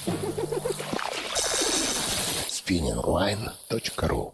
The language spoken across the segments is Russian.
spinningline.ru.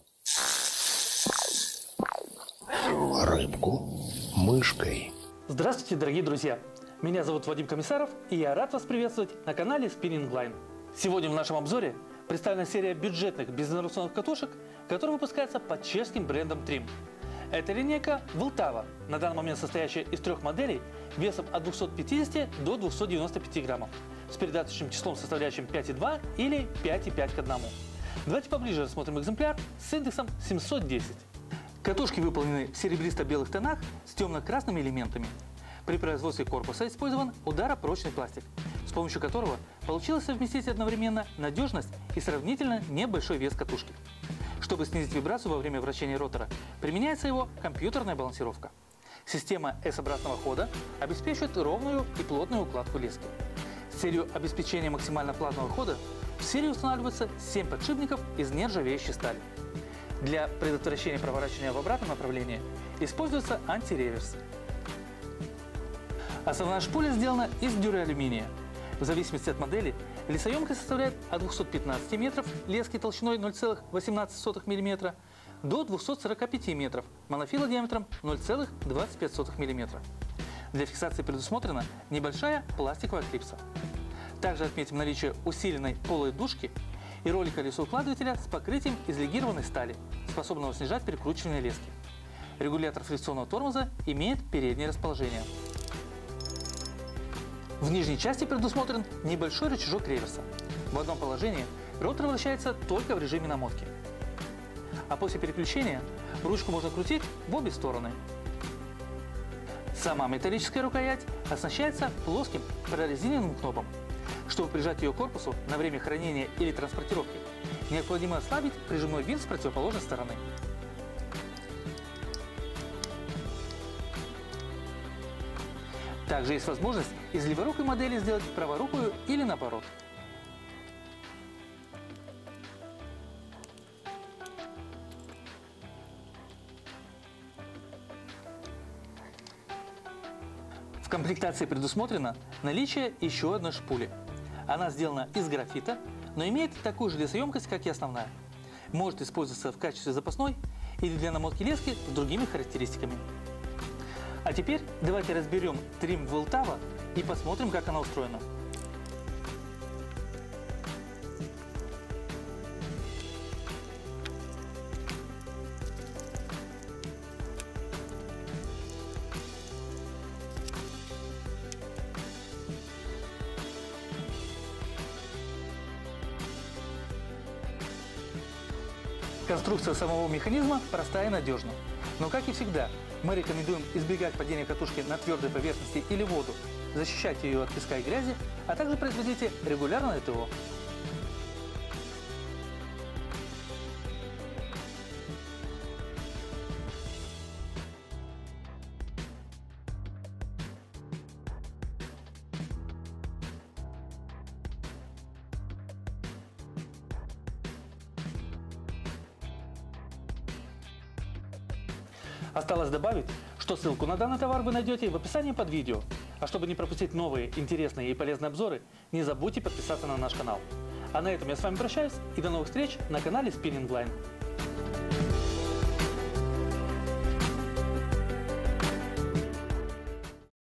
Рыбку мышкой. Здравствуйте, дорогие друзья! Меня зовут Вадим Комиссаров, и я рад вас приветствовать на канале Spinning Line. Сегодня в нашем обзоре представлена серия бюджетных безнарусонных катушек, которые выпускаются под чешским брендом Trim. Это линейка Vltava, на данный момент состоящая из 3 моделей весом от 250 до 295 граммов, с передаточным числом, составляющим 5,2 или 5,5 к 1. Давайте поближе рассмотрим экземпляр с индексом 710. Катушки выполнены в серебристо-белых тонах с темно-красными элементами. При производстве корпуса использован ударопрочный пластик, с помощью которого получилось совместить одновременно надежность и сравнительно небольшой вес катушки. Чтобы снизить вибрацию во время вращения ротора, применяется его компьютерная балансировка. Система S-обратного хода обеспечивает ровную и плотную укладку лески. С целью обеспечения максимально плавного хода в серии устанавливается 7 подшипников из нержавеющей стали. Для предотвращения проворачивания в обратном направлении используется антиреверс. Основная шпуля сделана из дюралюминия. В зависимости от модели лесоемкость составляет от 215 метров лески толщиной 0,18 мм до 245 метров монофила диаметром 0,25 мм. Для фиксации предусмотрена небольшая пластиковая клипса. Также отметим наличие усиленной полой дужки и роли колесоукладывателя с покрытием из легированной стали, способного снижать перекручивание лески. Регулятор фрикционного тормоза имеет переднее расположение. В нижней части предусмотрен небольшой рычажок реверса. В одном положении ротор вращается только в режиме намотки. А после переключения ручку можно крутить в обе стороны. Сама металлическая рукоять оснащается плоским прорезиненным кнопом. Чтобы прижать ее к корпусу на время хранения или транспортировки, необходимо ослабить прижимной винт с противоположной стороны. Также есть возможность из леворукой модели сделать праворукую или наоборот. В комплектации предусмотрено наличие еще одной шпули. Она сделана из графита, но имеет такую же лесоемкость, как и основная. Может использоваться в качестве запасной или для намотки лески с другими характеристиками. А теперь давайте разберем Trim Vltava и посмотрим, как она устроена. Конструкция самого механизма простая и надежна. Но, как и всегда, мы рекомендуем избегать падения катушки на твердой поверхности или воду, защищать ее от песка и грязи, а также производите регулярное ТО. Осталось добавить, что ссылку на данный товар вы найдете в описании под видео. А чтобы не пропустить новые, интересные и полезные обзоры, не забудьте подписаться на наш канал. А на этом я с вами прощаюсь и до новых встреч на канале Spinning Line.